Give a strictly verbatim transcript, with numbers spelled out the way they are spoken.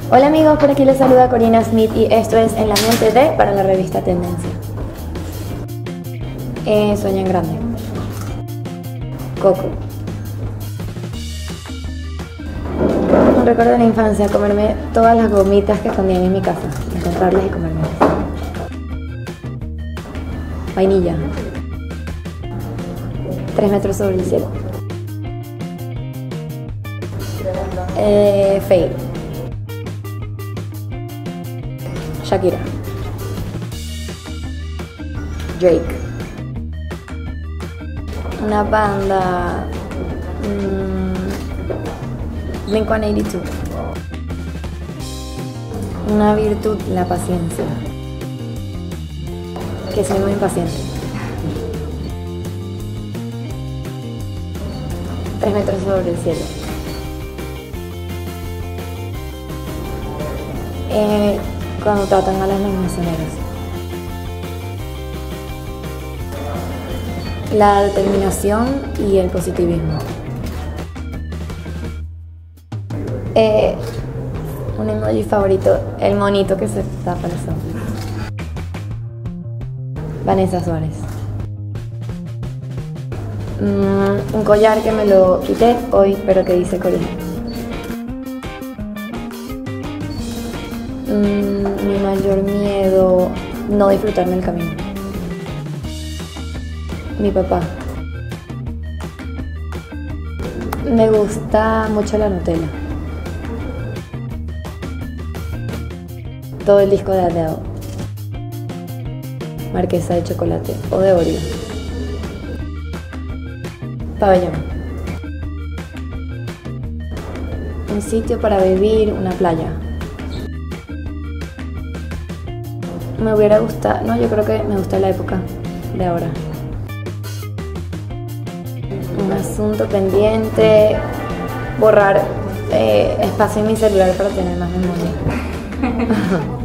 Hola amigos, por aquí les saluda Corina Smith y esto es En la mente de para la revista Tendencia. Eh, sueña en grande. Coco. Un recuerdo de la infancia, comerme todas las gomitas que escondían en mi casa, encontrarlas y comérmelas. Vainilla. Tres metros sobre el cielo. Eh, Fade. Shakira. Drake. Una banda. Mmm, Blink ciento ochenta y dos. Una virtud, la paciencia. Que soy muy impaciente. Tres metros sobre el cielo. Eh, cuando tratan a las misioneras. La determinación y el positivismo. Eh, un emoji favorito, el monito que se tapa los ojos. Vanessa Suárez. Mm, un collar que me lo quité hoy, pero que dice Corina. Mm, mi mayor miedo, no disfrutarme el camino. Mi papá. Me gusta mucho la Nutella. Todo el disco de Adele. Marquesa de chocolate o de Oreo. Pabellón. Un sitio para vivir, una playa. Me hubiera gustado, no, yo creo que me gusta la época de ahora. Un asunto pendiente, borrar eh, espacio en mi celular para tener más memoria.